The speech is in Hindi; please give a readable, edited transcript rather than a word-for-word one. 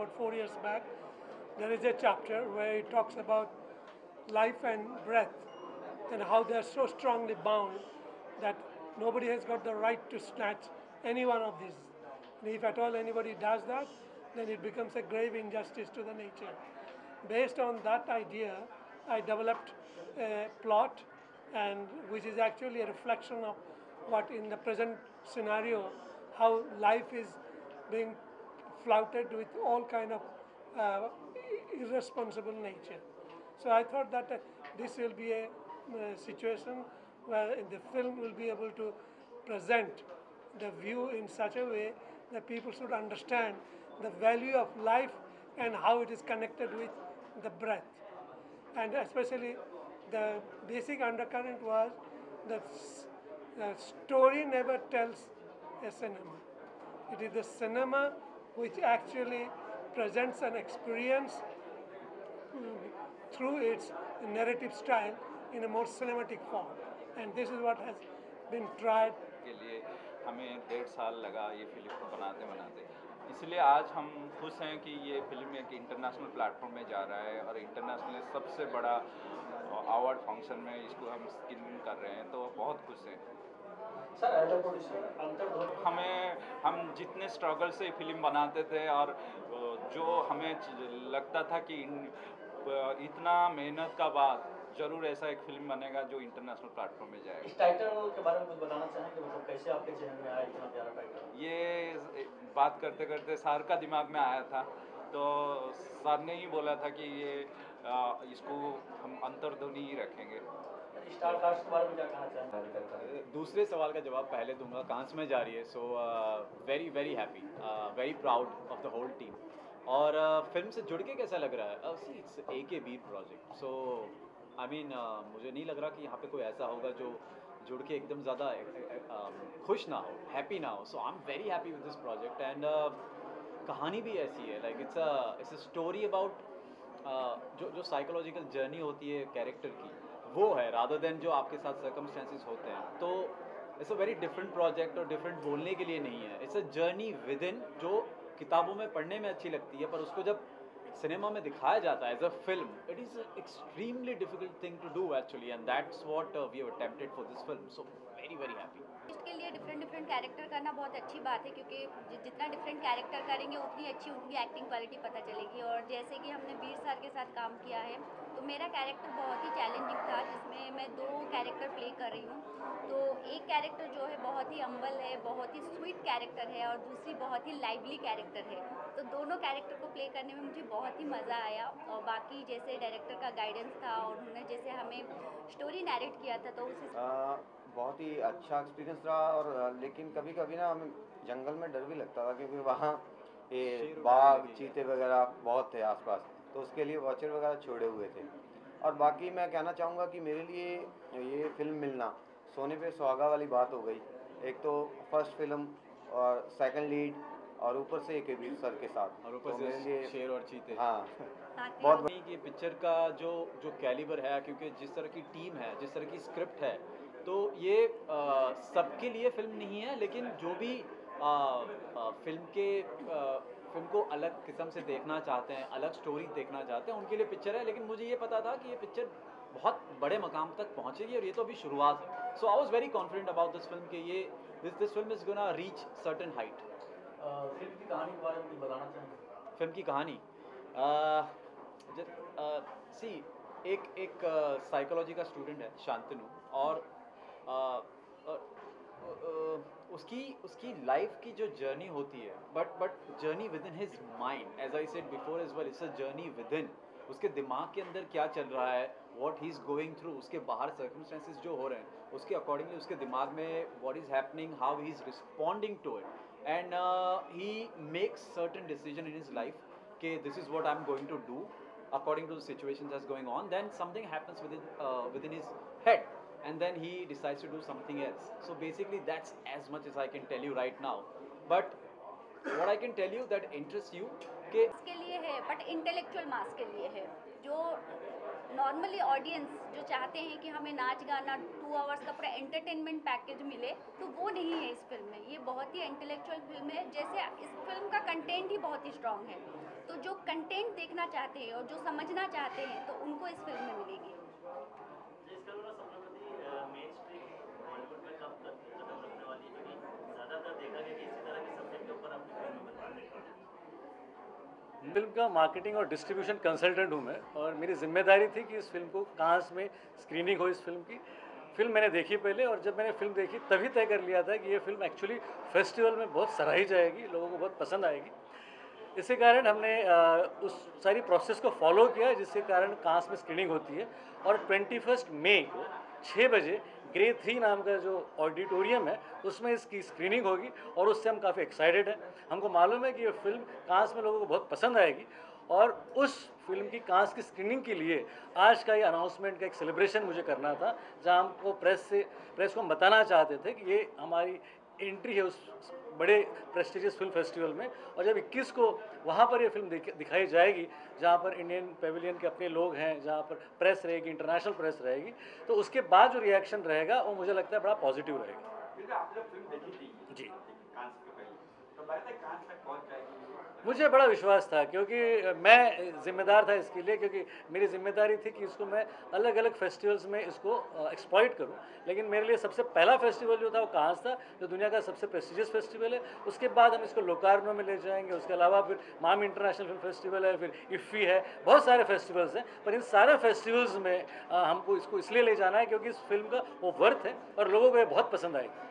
about 4 years back. There is a chapter where it talks about life and breath and how they are so strongly bound that nobody has got the right to snatch any one of these. And if at all anybody does that, then it becomes a grave injustice to the nature. Based on that idea, I developed a plot, and which is actually a reflection of what in the present scenario, how life is being flouted with all kind of irresponsible nature. So I thought that this will be a situation where the film will be able to present the view in such a way that people should understand the value of life and how it is connected with the breath. And especially the basic undercurrent was that the story never tells a cinema. It is the cinema which actually presents an experience through its narrative style in a more cinematic form. And this is what has been tried. के लिए हमें 1.5 साल लगा ये फिल्म को बनाते बनाते, इसलिए आज हम खुश हैं कि ये फिल्म एक इंटरनेशनल प्लेटफॉर्म में जा रहा है और इंटरनेशनल सबसे बड़ा अवार्ड फंक्शन में इसको हम स्क्रीनिंग कर रहे हैं, तो बहुत खुश हैं सर। हम जितने स्ट्रगल से फिल्म बनाते थे और जो हमें लगता था कि इतना मेहनत का बाद जरूर ऐसा एक फिल्म बनेगा जो इंटरनेशनल प्लेटफॉर्म में जाएगा। इस टाइटल के बारे में कुछ बताना चाहें कि मतलब कैसे आपके जहन में आया इतना प्यारा टाइटल? ये बात करते करते सर का दिमाग में आया था, तो सर ने ही बोला था कि ये इसको हम अंतर्ध्वनि ही रखेंगे। स्टार कास्ट के बारे में क्या कहना चाहेंगे? दूसरे सवाल का जवाब पहले दूंगा। कांस में जा रही है, so very very happy, very proud of the whole team. और फिल्म से जुड़ के कैसा लग रहा है? See it's AKB project, so I mean मुझे नहीं लग रहा कि यहाँ पे कोई ऐसा होगा जो जुड़ के एकदम ज़्यादा खुश ना हो, हैप्पी ना हो। So I am very happy with this project. And कहानी भी ऐसी है, like it's a story about जो साइकोलॉजिकल जर्नी होती है कैरेक्टर की, वो है, रादर देन जो आपके साथ सर्कमस्टेंसेस होते हैं। तो it's a very different project और डिफरेंट बोलने के लिए नहीं है। It's a journey within, जो किताबों में पढ़ने में अच्छी लगती है, पर उसको जब सिनेमा में दिखाया जाता है as a film, it is extremely difficult thing to do actually, and that's what we have attempted for this film. So very very happy. इसके लिए डिफरेंट कैरेक्टर करना बहुत अच्छी बात है, क्योंकि जितना डिफरेंट कैरेक्टर करेंगे उतनी अच्छी उनकी एक्टिंग क्वालिटी पता चलेगी। और जैसे कि हमने वीर सर के साथ काम किया है, तो मेरा कैरेक्टर बहुत ही चैलेंजिंग था, जिसमें मैं 2 कैरेक्टर प्ले कर रही हूँ। तो एक कैरेक्टर जो है बहुत ही हम्बल है, बहुत ही स्वीट कैरेक्टर है, और दूसरी बहुत ही लाइवली कैरेक्टर है। तो दोनों कैरेक्टर को प्ले करने में मुझे बहुत ही मज़ा आया। और बाकी जैसे डायरेक्टर का गाइडेंस था और उन्होंने जैसे हमें स्टोरी नैरेट किया था, तो उस बहुत ही अच्छा एक्सपीरियंस रहा। और लेकिन कभी कभी ना हमें जंगल में डर भी लगता था, क्योंकि वहाँ ये बाघ चीते वगैरह बहुत थे आसपास, तो उसके लिए वॉचर वगैरह छोड़े हुए थे। और बाकी मैं कहना चाहूँगा कि मेरे लिए ये फिल्म मिलना सोने पे सुहागा वाली बात हो गई। एक तो फर्स्ट फिल्म और सेकंड लीड, और ऊपर से AKB सर के साथ, और ऊपर तो से मेरे लिए शेर और चीते। हाँ बहुत नहीं कि पिक्चर का जो कैलिबर है, क्योंकि जिस तरह की टीम है, जिस तरह की स्क्रिप्ट है, तो ये सबके लिए फिल्म नहीं है, लेकिन जो भी फिल्म को अलग किस्म से देखना चाहते हैं, अलग स्टोरी देखना चाहते हैं, उनके लिए पिक्चर है। लेकिन मुझे ये पता था कि ये पिक्चर बहुत बड़े मकाम तक पहुंचेगी, और ये तो अभी शुरुआत है। So I was very confident about this film कि ये this film is gonna reach certain height. Film की कहानी के बारे में कुछ बताना चाहेंगे? फिल्म की कहानी सी एक साइकोलॉजी का स्टूडेंट है शांतनु, और उसकी लाइफ की जो जर्नी होती है, but journey within his mind, as I said before as well, it's a journey within. उसके दिमाग के अंदर क्या चल रहा है, what he is going through, उसके बाहर सर्कमस्टेंसेस जो हो रहे हैं, उसके अकॉर्डिंगली उसके दिमाग में what is happening, how he is responding to it, and he makes certain decision in his life okay, this is what I'm going to do according to the situations that's going on. Then something happens within his head, and then he decides to do something else. So basically that's as much as I can tell you right now, but what I can tell you that interests you कि के लिए है, बट इंटेलेक्चुअल मास के लिए है। जो नॉर्मली ऑडियंस जो चाहते हैं कि हमें नाच गाना 2 आवर्स का पूरा एंटरटेनमेंट पैकेज मिले, तो वो नहीं है इस फिल्म में। ये बहुत ही इंटेलेक्चुअल फिल्म है। जैसे इस फिल्म का कंटेंट ही बहुत ही स्ट्रांग है, तो जो कंटेंट देखना चाहते हैं और जो समझना चाहते हैं तो उनको इस फिल्म में मिलेगी। इसका वाला सपना मेन स्ट्रीम बॉलीवुड में कब तक कदम रखने वाली है, क्योंकि ज़्यादातर देखा गया कि इसी तरह के सब्जेक्ट के ऊपर आपकी फिल्म बनवाते हैं। फिल्म का मार्केटिंग और डिस्ट्रीब्यूशन कंसल्टेंट हूँ मैं, और मेरी जिम्मेदारी थी कि इस फिल्म को कांस में स्क्रीनिंग हो। इस फिल्म की फिल्म मैंने देखी पहले, और जब मैंने फिल्म देखी तभी तय कर लिया था कि ये फिल्म एक्चुअली फेस्टिवल में बहुत सराही जाएगी, लोगों को बहुत पसंद आएगी। इसी कारण हमने उस सारी प्रोसेस को फॉलो किया, जिसके कारण कांस में स्क्रीनिंग होती है। और 21 मई को 6 बजे ग्रे 3 नाम का जो ऑडिटोरियम है उसमें इसकी स्क्रीनिंग होगी, और उससे हम काफ़ी एक्साइटेड हैं। हमको मालूम है कि ये फिल्म कांस में लोगों को बहुत पसंद आएगी, और उस फिल्म की कांस की स्क्रीनिंग के लिए आज का ये अनाउंसमेंट का एक सेलिब्रेशन मुझे करना था, जहां हमको प्रेस को हम बताना चाहते थे कि ये हमारी एंट्री है उस बड़े प्रेस्टिजियस फिल्म फेस्टिवल में। और जब 21 को वहाँ पर ये फिल्म दिखाई जाएगी, जहाँ पर इंडियन पेविलियन के अपने लोग हैं, जहाँ पर प्रेस रहेगी, इंटरनेशनल प्रेस रहेगी, तो उसके बाद जो रिएक्शन रहेगा वो मुझे लगता है बड़ा पॉजिटिव रहेगा। आपने जब फिल्म देखी थी जी, कांस के पहले, तो लगता है कांस तक पहुंच जाएगी? मुझे बड़ा विश्वास था, क्योंकि मैं जिम्मेदार था इसके लिए, क्योंकि मेरी जिम्मेदारी थी कि इसको मैं अलग अलग फेस्टिवल्स में इसको एक्सप्लॉइट करूं। लेकिन मेरे लिए सबसे पहला फेस्टिवल जो था वो कांस था, जो दुनिया का सबसे प्रेस्टिजियस फेस्टिवल है। उसके बाद हम इसको लोकार्नो में ले जाएंगे, उसके अलावा फिर मामी इंटरनेशनल फिल्म फेस्टिवल है, फिर इफ़ी है, बहुत सारे फेस्टिवल्स हैं। पर इन सारे फेस्टिवल्स में हमको इसको इसलिए ले जाना है क्योंकि इस फिल्म का वो वर्थ है और लोगों को ये बहुत पसंद आएगी।